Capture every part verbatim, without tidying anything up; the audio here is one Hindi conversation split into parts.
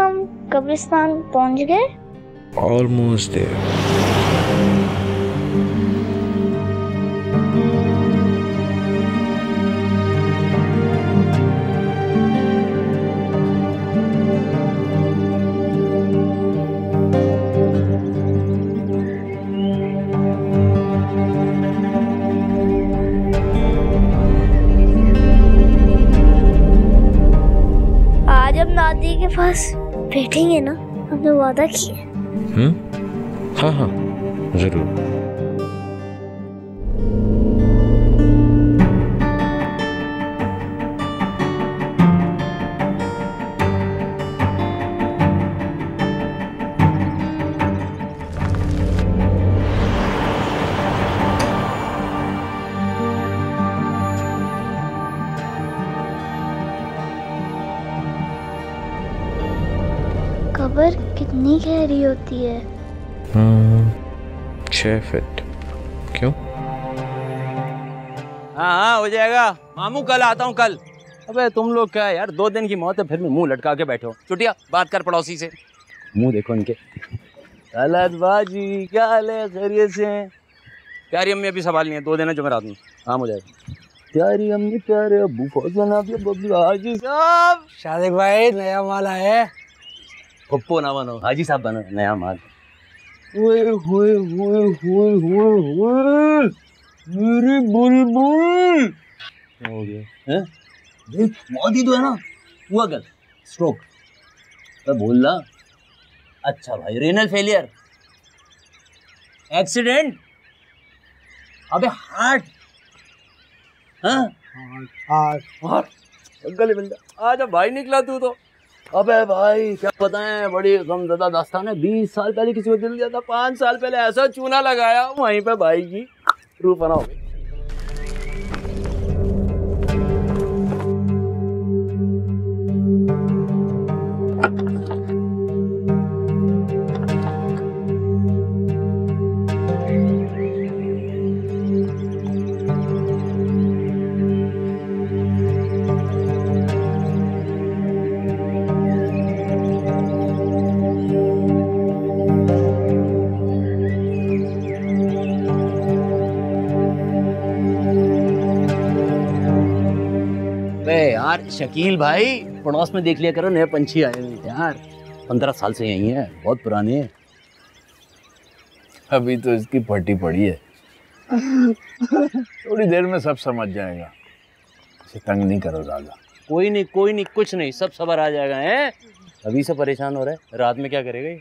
हम कब्रिस्तान पहुंच गए? Almost there. आज हम दादी के पास बैठेंगे ना, हमने वादा किया। हम्म हाँ हाँ जरूर। कब्र कितनी गहरी होती है? हम्म छह फीट। क्यों? हाँ हाँ हो जाएगा मामू, कल आता हूँ कल। अबे तुम लोग क्या है यार, दो दिन की मौत है फिर भी मुंह लटका के बैठो। चुटिया बात कर पड़ोसी से, मुंह देखो इनके। तलत बाजी क्या हाल है, खैरियत से हैं? प्यारी अम्मी अभी सवाल नहीं है, दो दिन है जुमेरात में काम हो जाएगा। प्यारी अम्मी प्यारे अब्बू फौजन आप बबलू हाजी साहब। शादिक भाई नया माल आया है। पप्पो ना बनो, हाजी साहब बनो, नया माल। ओए होए होए होए होए होए मेरी बुलबुल हो गया हैं? देख मौत ही तो है ना, हुआ क्या? स्ट्रोक। मैं बोल रहा अच्छा भाई, रेनल फेलियर, एक्सीडेंट, अबे हार्ट। हाँ हार्ट हार्ट गले बंदा। आजा भाई निकला तू तो। अबे भाई क्या बताएं, बड़ी गमज़दा दास्तान है। बीस साल पहले किसी को दिल दिया था, पाँच साल पहले ऐसा चूना लगाया वहीं पे भाई की रूह फना हो गई। यार शकील भाई पड़ोस में देख लिया करो, नए पंछी आए हैं यार, पंद्रह साल से यही है, बहुत पुराने हैं। अभी तो इसकी फटी पड़ी है, थोड़ी देर में सब समझ जाएगा। इसे तंग नहीं करो ज्यादा। कोई नहीं कोई नहीं, कुछ नहीं, सब सबर आ जाएगा। हैं अभी से परेशान हो रहा है, रात में क्या करेगा ये?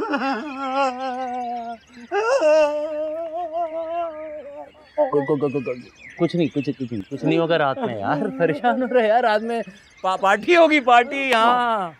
को, को, को, को, को, कुछ नहीं कुछ कुछ नहीं कुछ नहीं होगा रात में यार, परेशान हो रहे यार, रात में पा, पार्टी होगी पार्टी। हाँ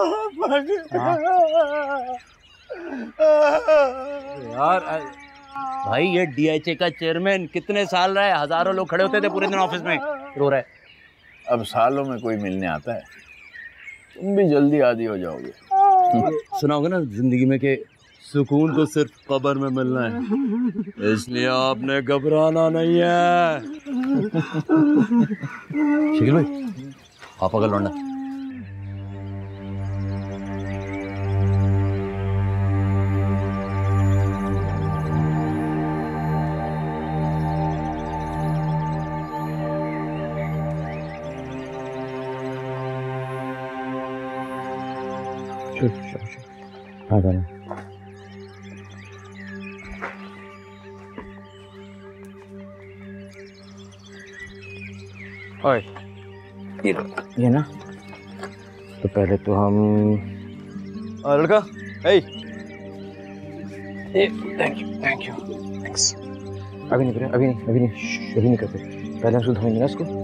यार भाई ये डीएचए का चेयरमैन कितने साल रहा है, हजारों लोग खड़े होते थे पूरे दिन ऑफिस में, रो रहा है। अब सालों में कोई मिलने आता है, तुम भी जल्दी आदी हो जाओगे। सुना होगा ना जिंदगी में कि सुकून तो सिर्फ कब्र में मिलना है, इसलिए आपने घबराना नहीं है। शकील भाई आप अगर लौटना। आ जाना। ओए ये ये ना, तो पहले तो हम और लड़का ए thank you thank you thanks. अभी नहीं अभी नहीं अभी नहीं अभी नहीं करते, पहले हम शुद्ध धोएंगे ना इसको।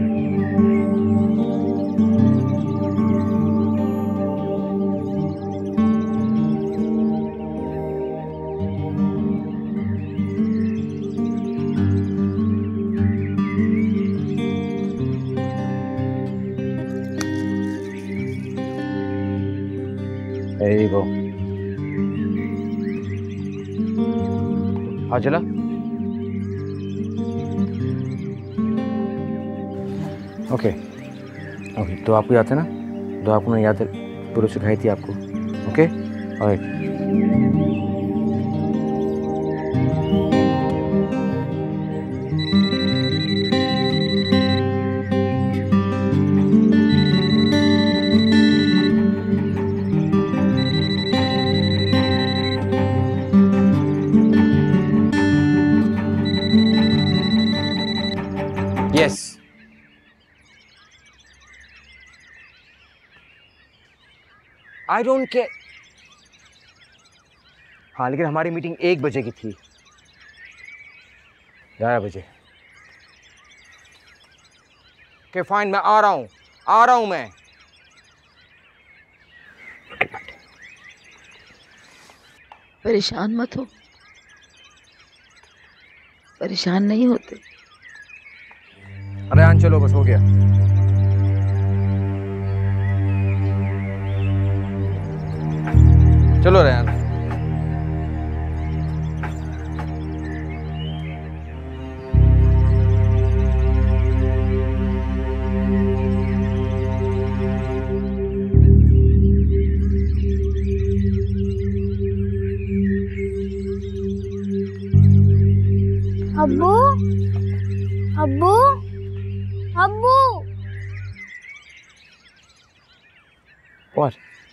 There you go. हाँ चला। ओके ओके, तो आपको याद है ना, तो आपको मैं याद है शुरू सिखाई थी आपको। ओके और यस आई डोंट केयर। हाँ लेकिन हमारी मीटिंग एक बजे की थी, ग्यारह बजे। ओके फाइन, मैं आ रहा हूँ आ रहा हूँ मैं। परेशान मत हो, परेशान नहीं होते। अरे आन चलो, बस हो गया। चलो रेहान। अब्बू अब्बू अब्बू What?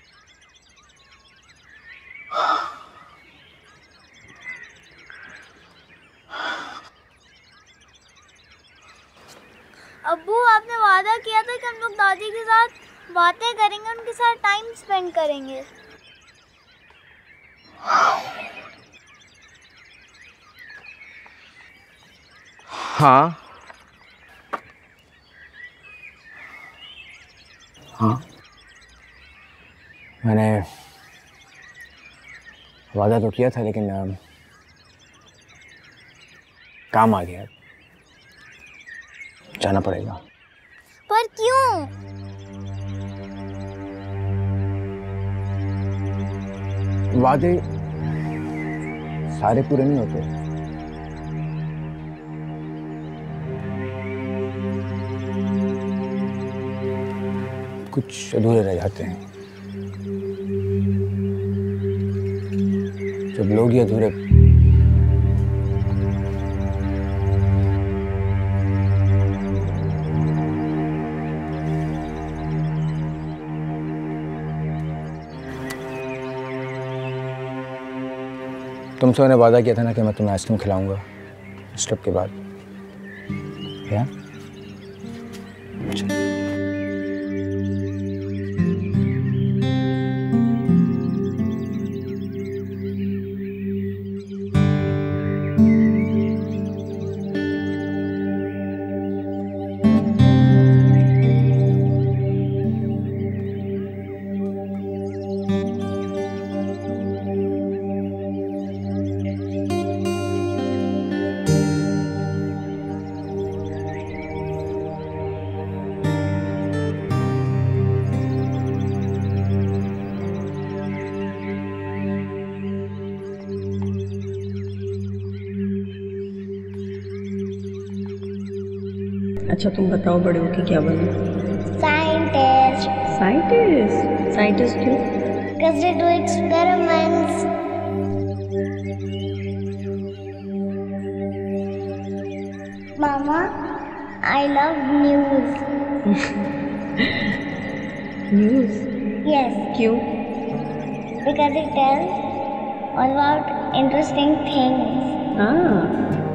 अब्बू आपने वादा किया था कि हम लोग दादी के साथ बातें करेंगे, उनके साथ टाइम स्पेंड करेंगे। हाँ हाँ मैंने वादा तो किया था, लेकिन आ, काम आ गया, जाना पड़ेगा। पर क्यों? वादे सारे पूरे नहीं होते। कुछ अधूरे रह जाते हैं। जब लोग ही अधूरे तुमसे मैंने वादा किया था ना कि मैं तुम्हें आइसक्रीम खिलाऊंगा इस ट्रिप के बाद, या? अच्छा तुम बताओ, बड़े होके क्या बनो? साइंटिस्ट। साइंटिस्ट? साइंटिस्ट क्यों? Because they do experiments. Mama, I love news. News? Yes, क्यों? because it tells all about interesting things. हाँ